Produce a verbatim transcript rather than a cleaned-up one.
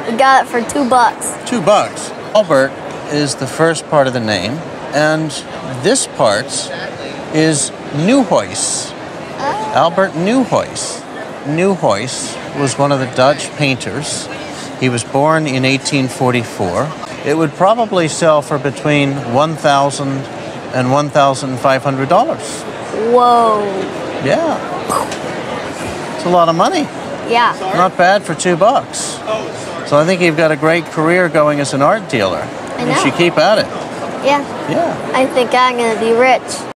We got it for two bucks. Two bucks. Albert is the first part of the name, and this part is Nieuwhuis. Oh. Albert Nieuwhuis. Nieuwhuis was one of the Dutch painters. He was born in eighteen forty-four. It would probably sell for between one thousand dollars and one thousand five hundred dollars. Whoa. Yeah. It's a lot of money. Yeah. Not bad for two bucks. So I think you've got a great career going as an art dealer. I know. You should keep at it. Yeah. Yeah. I think I'm going to be rich.